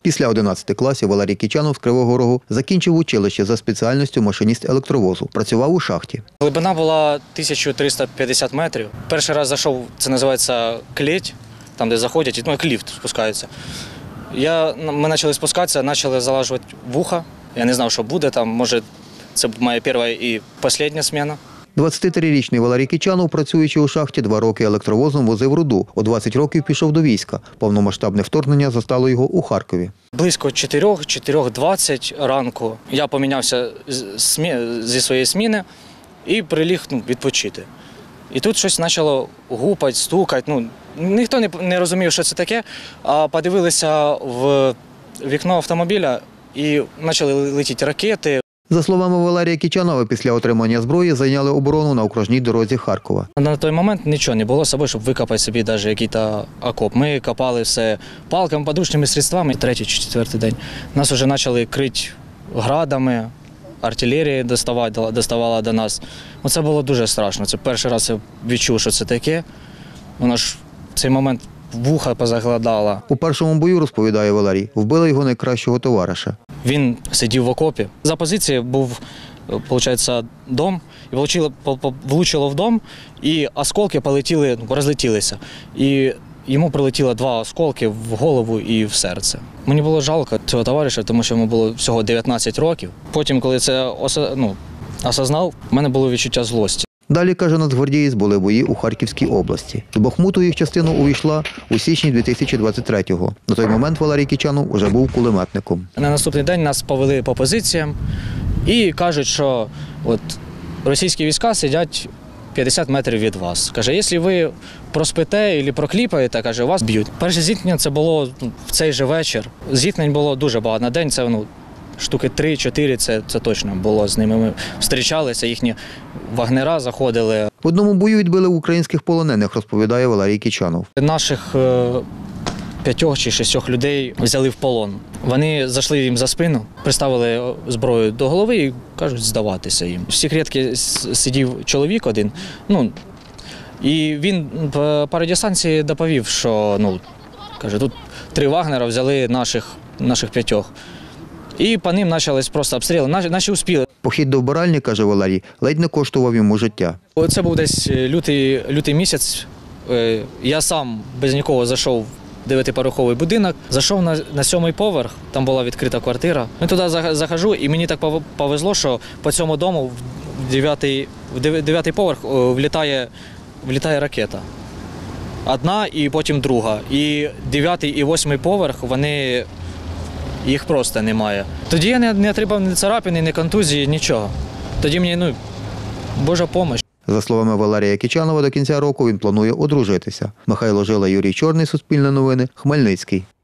Після 11 класів Валерій Кічанов з Кривого Рогу закінчив училище за спеціальністю машиніст електровозу. Працював у шахті. Глибина була 1350 метрів. Перший раз зайшов, це називається клеть, там де заходять, як ліфт спускаються. Ми почали спускатися, почали залажувати вуха. Я не знав, що буде там, може це моя перша і остання зміна. 23-річний Валерій Кічанов, працюючи у шахті, 2 роки електровозом возив руду. У 20 років пішов до війська. Повномасштабне вторгнення застало його у Харкові. Близько 4-4:20 ранку я помінявся зі своєї зміни і приліг відпочити. І тут щось почало гупати, стукати. Ніхто не розумів, що це таке, а подивилися в вікно автомобіля і почали летіти ракети. За словами Валерія Кічанова, після отримання зброї зайняли оборону на окружній дорозі Харкова. На той момент нічого не було з собою, щоб викопати собі навіть якийсь окоп. Ми копали все палками, подручними средствами. 3-й чи 4-й день нас вже почали крити градами, артилерія доставала до нас. Це було дуже страшно. Це перший раз я відчув, що це таке. Воно ж в цей момент вуха позагладало. У першому бою, розповідає Валерій, вбили його найкращого товариша. Він сидів в окопі. За позицією був, виходить, дом, і влучило в дом, і осколки розлетілися. І йому прилетіло 2 осколки в голову і в серце. Мені було жалко цього товариша, тому що йому було всього 19 років. Потім, коли це осознав, в мене було відчуття злості. Далі, каже нацгвардієць, були бої у Харківській області. З Бахмуту їх частина увійшла у січні 2023-го. На той момент Валерій Кічанов уже був кулеметником. На наступний день нас повели по позиціям і кажуть, що російські війська сидять 50 метрів від вас. Каже, якщо ви проспите або прокліпаєте, каже, вас б'ють. Перше зіткнення це було в цей же вечір. Зіткнень було дуже багато. На день це штуки 3-4, це точно було з ними. Ми зустрічалися, їхні вагнера заходили. В одному бою відбили українських полонених, розповідає Валерій Кічанов. Наших 5 чи 6 людей взяли в полон. Вони зайшли їм за спину, приставили зброю до голови і кажуть здаватися їм. В секретці сидів чоловік один, і він по радіостанції доповів, що каже, тут 3 вагнера взяли наших 5. І по ним почались просто обстріли, наші успіли. Похід до вбиральні, каже Валерій, ледь не коштував йому життя. Це був десь лютий місяць. Я сам без нікого зайшов в 9-поверховий будинок, зайшов на 7-й поверх, там була відкрита квартира. Ми туди захожу, і мені так повезло, що по цьому дому в 9-й поверх влітає ракета. Одна і потім друга. І 9-й і 8-й поверх, їх просто немає. Тоді я не отримав ні царапини, ні контузії, нічого. Тоді мені, Божа допомога. За словами Валерія Кічанова, до кінця року він планує одружитися. Михайло Жила, Юрій Чорний, Суспільне новини, Хмельницький.